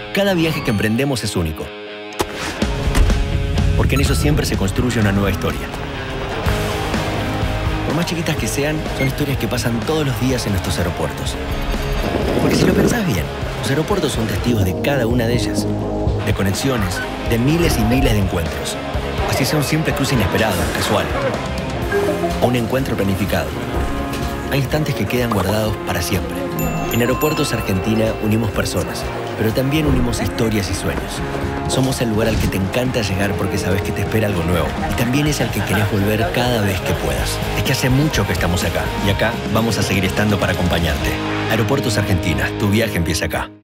Cada viaje que emprendemos es único. Porque en ellos siempre se construye una nueva historia. Por más chiquitas que sean, son historias que pasan todos los días en nuestros aeropuertos. Porque si lo pensás bien, los aeropuertos son testigos de cada una de ellas. De conexiones, de miles y miles de encuentros. Así sea un simple cruce inesperado, casual. O un encuentro planificado. Hay instantes que quedan guardados para siempre. En Aeropuertos Argentina unimos personas, pero también unimos historias y sueños. Somos el lugar al que te encanta llegar porque sabes que te espera algo nuevo. Y también es al que querés volver cada vez que puedas. Es que hace mucho que estamos acá. Y acá vamos a seguir estando para acompañarte. Aeropuertos Argentina, tu viaje empieza acá.